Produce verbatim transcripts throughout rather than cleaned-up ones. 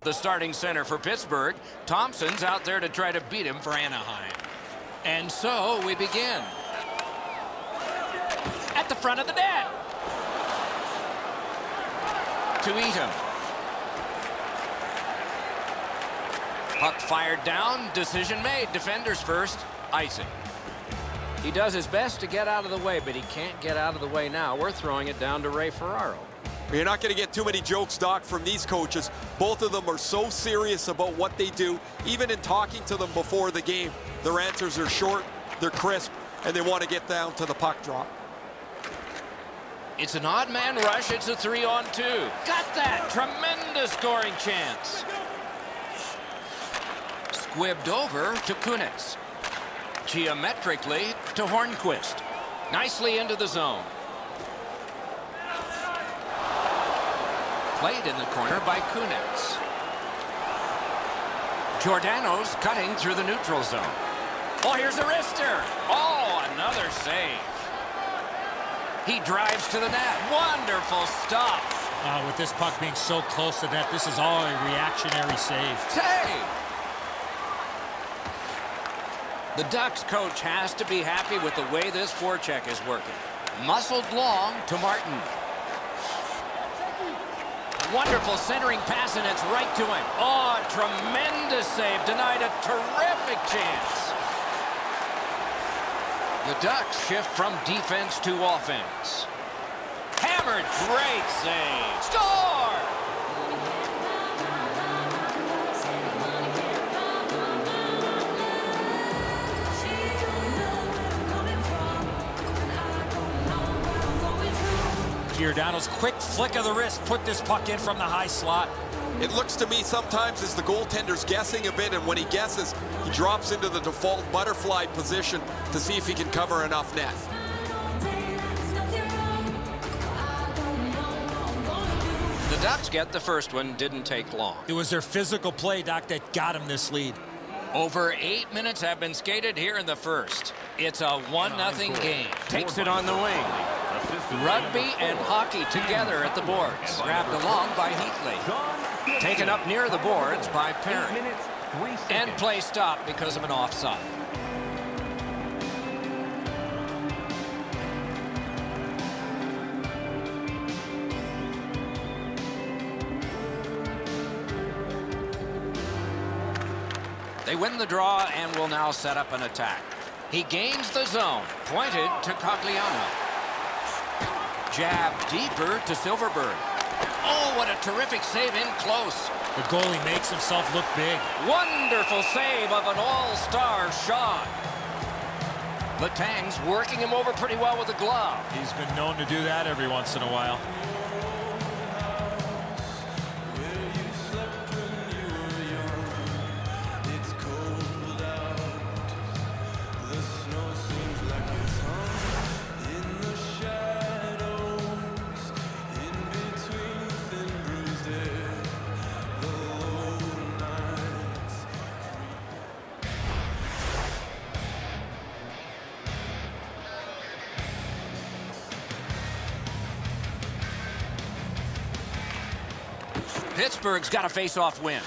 The starting center for Pittsburgh. Thompson's out there to try to beat him for Anaheim. And so we begin. At the front of the net. To Eaton. Puck fired down. Decision made. Defenders first. Icing. He does his best to get out of the way, but he can't get out of the way now. We're throwing it down to Ray Ferraro. You're not going to get too many jokes, Doc, from these coaches. Both of them are so serious about what they do. Even in talking to them before the game, their answers are short, they're crisp, and they want to get down to the puck drop. It's an odd man rush. It's a three on two. Got that. Tremendous scoring chance. Squibbed over to Kunitz. Geometrically to Hornquist. Nicely into the zone. Played in the corner by Kunitz. Giordano's cutting through the neutral zone. Oh, here's a wrister. Oh, another save. He drives to the net. Wonderful stop. Uh, with this puck being so close to net, this is all a reactionary save. Save. The Ducks coach has to be happy with the way this forecheck is working. Muscled long to Martin. Wonderful centering pass, and it's right to him. Oh, tremendous save. Denied a terrific chance. The Ducks shift from defense to offense. Hammered, great save. Score! Giordano's quick flick of the wrist put this puck in from the high slot. It looks to me sometimes as the goaltender's guessing a bit, and when he guesses, he drops into the default butterfly position to see if he can cover enough net. The Ducks get the first one. Didn't take long. It was their physical play, Doc, that got him this lead. Over eight minutes have been skated here in the first. It's a one nothing game. Takes it on the wing. Rugby and hockey together at the boards. Grabbed along by Heatley. Taken up near the boards by Perry. And play stopped because of an offside. They win the draw and will now set up an attack. He gains the zone. Pointed to Cogliano. Jab deeper to Silverberg. Oh, what a terrific save in close. The goalie makes himself look big. Wonderful save of an all-star shot. Letang's working him over pretty well with a glove. He's been known to do that every once in a while. Pittsburgh's got a face-off win.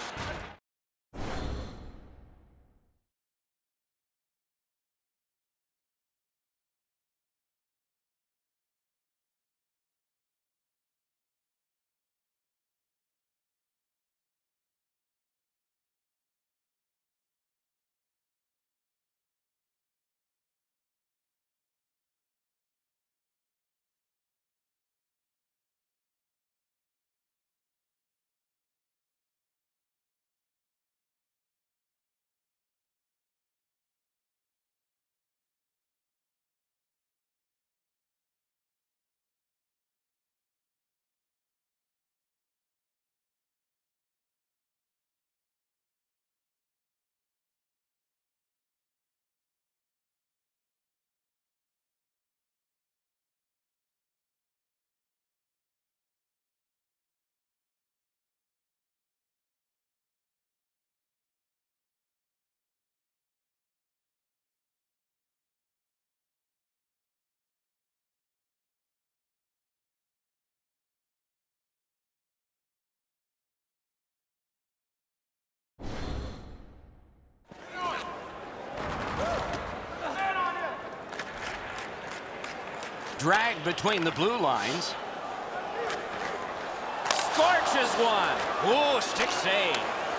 Dragged between the blue lines. Scorches one. Ooh, stick save.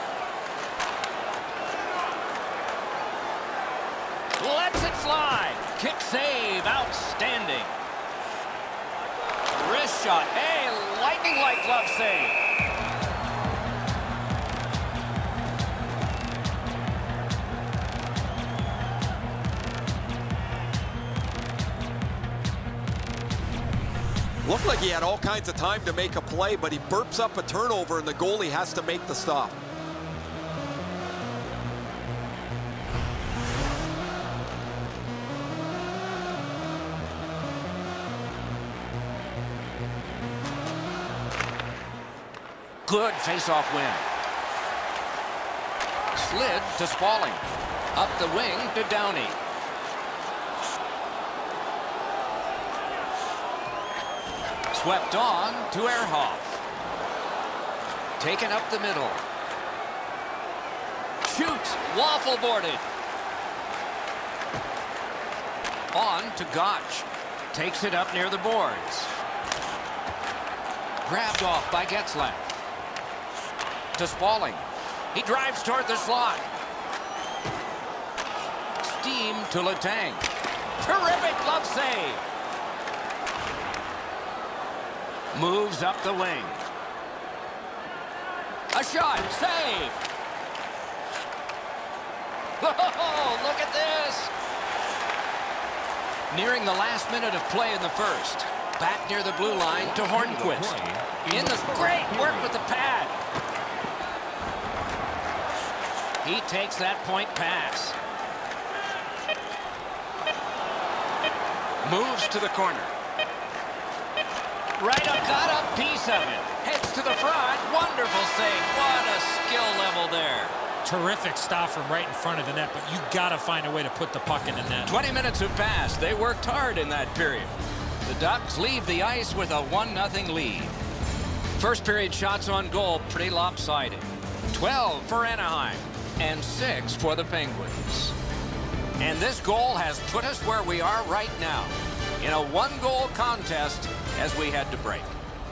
Lets it fly. Kick save. Outstanding. Wrist shot. Hey, lightning-like glove save. Looked like he had all kinds of time to make a play, but he burps up a turnover, and the goalie has to make the stop. Good face-off win. Slid to Spaulding. Up the wing to Downey. Swept on to Ehrhoff. Taken up the middle. Shoots. Waffle boarded. On to Gotch. Takes it up near the boards. Grabbed off by Getzlaff. To Spaulding. He drives toward the slot. Steam to Letang. Terrific glove save. Moves up the wing. A shot. Save. Oh, look at this. Nearing the last minute of play in the first. Back near the blue line to Hornquist. In the great work with the pad. He takes that point pass. Moves to the corner. Right up, got a piece of it. Heads to the front. Wonderful save. What a skill level there. Terrific stop from right in front of the net, but you got to find a way to put the puck in the net. twenty minutes have passed. They worked hard in that period. The Ducks leave the ice with a one nothing lead. First period shots on goal, pretty lopsided. twelve for Anaheim and six for the Penguins. And this goal has put us where we are right now, in a one-goal contest as we head to break.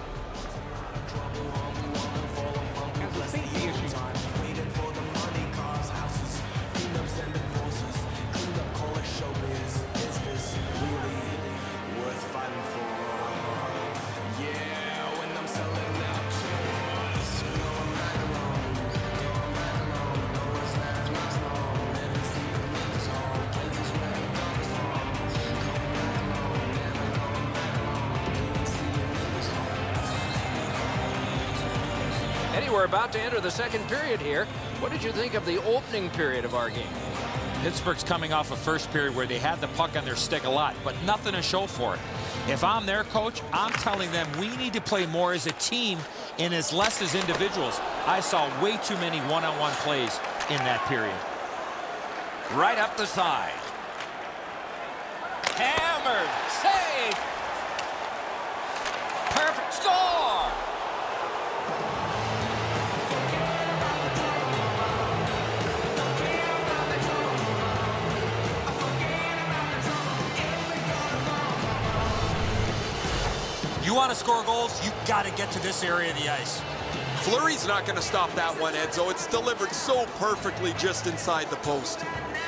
We're about to enter the second period here. What did you think of the opening period of our game? Pittsburgh's coming off a first period where they had the puck on their stick a lot, but nothing to show for it. If I'm their coach, I'm telling them we need to play more as a team and as less as individuals. I saw way too many one-on-one plays in that period. Right up the side. Hammered. Save. Perfect score. You want to score goals, you got to get to this area of the ice. Fleury's not going to stop that one, Edzo. It's delivered so perfectly just inside the post.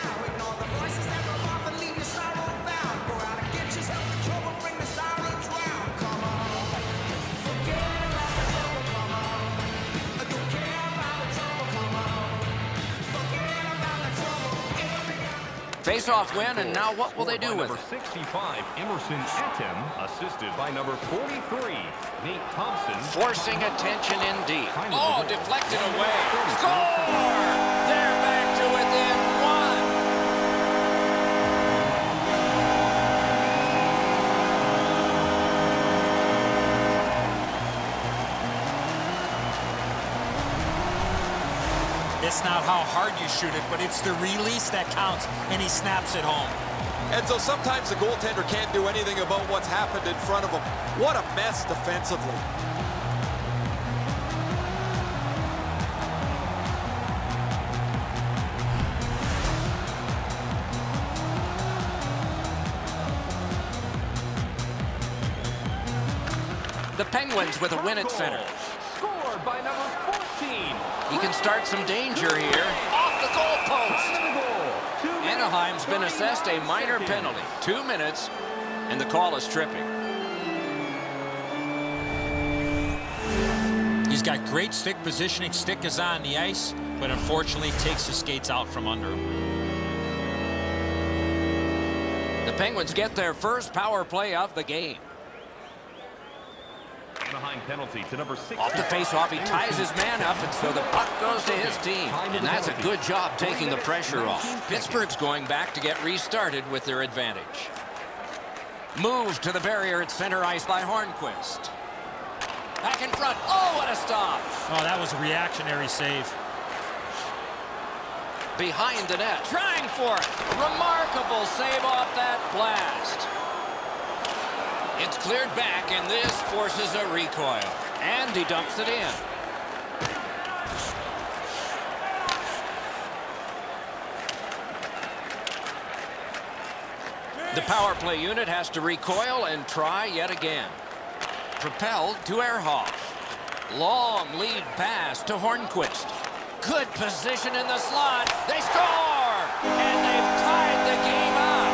Face-off win, and now what will they do with it? Number sixty-five, Emerson Etem, assisted by number forty-three, Nate Thompson. Forcing attention indeed. Oh, deflected away. Score! They're back to within one. It's not how hard you shoot it, but it's the release that counts, and he snaps it home. And so sometimes the goaltender can't do anything about what's happened in front of him. What a mess defensively. The Penguins with a win at center. Scored by number fourteen. He can start some danger here. Off the goalpost. Anaheim's been assessed a minor penalty. Two minutes, and the call is tripping. He's got great stick positioning. Stick is on the ice, but unfortunately takes the skates out from under him. The Penguins get their first power play of the game. Anaheim penalty to number six. Off the face-off, he ties his man up, and so the puck goes to his team. And that's a good job taking the pressure off. Pittsburgh's going back to get restarted with their advantage. Moved to the barrier at center ice by Hornquist. Back in front. Oh, what a stop. Oh, that was a reactionary save. Behind the net, trying for it. Remarkable save off that blast. It's cleared back, and this forces a recoil. And he dumps it in. The power play unit has to recoil and try yet again. Propelled to Ehrhoff. Long lead pass to Hornquist. Good position in the slot. They score! And they've tied the game up.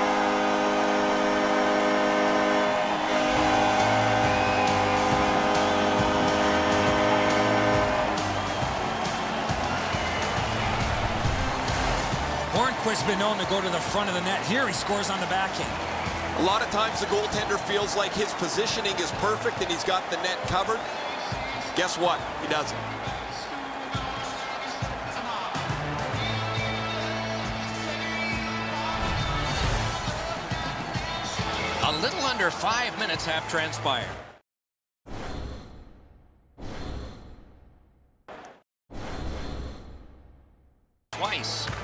Hornquist's been known to go to the front of the net. Here he scores on the backhand. A lot of times the goaltender feels like his positioning is perfect and he's got the net covered. Guess what? He doesn't. A little under five minutes have transpired. Twice.